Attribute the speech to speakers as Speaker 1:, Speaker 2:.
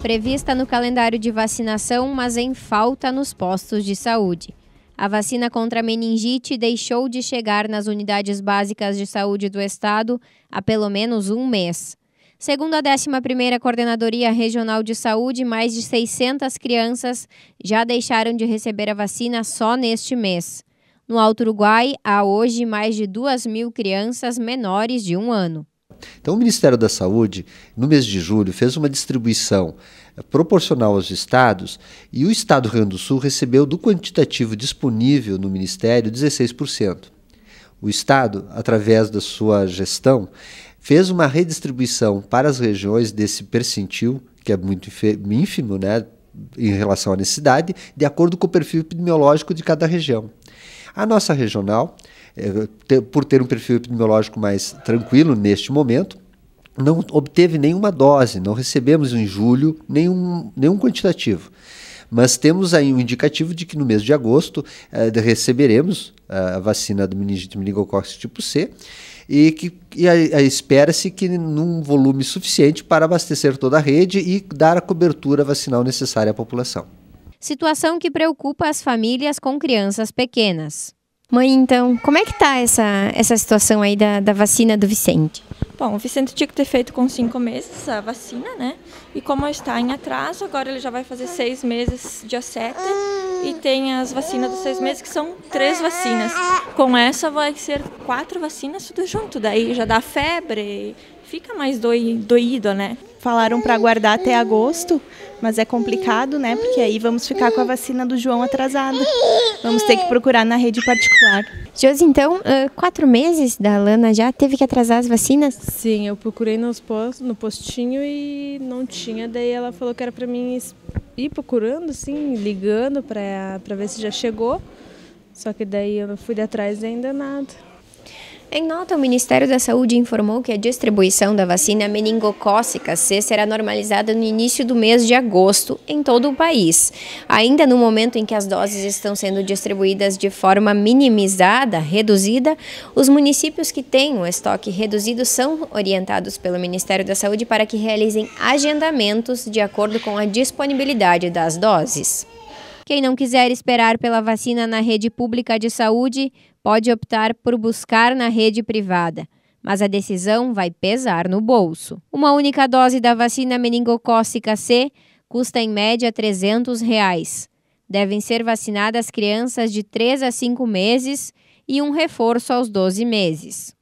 Speaker 1: prevista no calendário de vacinação, mas em falta nos postos de saúde. A vacina contra a meningite deixou de chegar nas unidades básicas de saúde do estado há pelo menos um mês. Segundo a 11ª Coordenadoria Regional de Saúde, mais de 600 crianças já deixaram de receber a vacina só neste mês. No Alto Uruguai, há hoje mais de 2.000 crianças menores de 1 ano.
Speaker 2: Então, o Ministério da Saúde, no mês de julho, fez uma distribuição proporcional aos estados e o estado do Rio Grande do Sul recebeu do quantitativo disponível no Ministério 16%. O estado, através da sua gestão, fez uma redistribuição para as regiões desse percentil, que é muito ínfimo, né, em relação à necessidade, de acordo com o perfil epidemiológico de cada região. A nossa regional, por ter um perfil epidemiológico mais tranquilo neste momento, não obteve nenhuma dose, não recebemos em julho nenhum quantitativo. Mas temos aí um indicativo de que no mês de agosto receberemos a vacina do meningite meningocócica tipo C e espera-se que num volume suficiente para abastecer toda a rede e dar a cobertura vacinal necessária à população.
Speaker 1: Situação que preocupa as famílias com crianças pequenas. Mãe, então, como é que está essa situação aí da vacina do Vicente?
Speaker 3: Bom, o Vicente tinha que ter feito com 5 meses a vacina, né? E como está em atraso, agora ele já vai fazer 6 meses, dia 7. E tem as vacinas dos 6 meses, que são 3 vacinas. Com essa vai ser 4 vacinas tudo junto. Daí já dá febre, fica mais doído, né?
Speaker 4: Falaram para aguardar até agosto, mas é complicado, né? Porque aí vamos ficar com a vacina do João atrasada. Vamos ter que procurar na rede particular.
Speaker 1: Josi, então, 4 meses da Alana já teve que atrasar as vacinas?
Speaker 5: Sim, eu procurei no postinho e não tinha. Daí ela falou que era para mim ir procurando, assim, ligando para ver se já chegou. Só que daí eu não fui atrás e ainda nada.
Speaker 1: Em nota, o Ministério da Saúde informou que a distribuição da vacina meningocócica C será normalizada no início do mês de agosto em todo o país. Ainda no momento em que as doses estão sendo distribuídas de forma minimizada, reduzida, os municípios que têm o estoque reduzido são orientados pelo Ministério da Saúde para que realizem agendamentos de acordo com a disponibilidade das doses. Quem não quiser esperar pela vacina na rede pública de saúde pode optar por buscar na rede privada, mas a decisão vai pesar no bolso. Uma única dose da vacina meningocócica C custa em média R$ 300. Devem ser vacinadas crianças de 3 a 5 meses e um reforço aos 12 meses.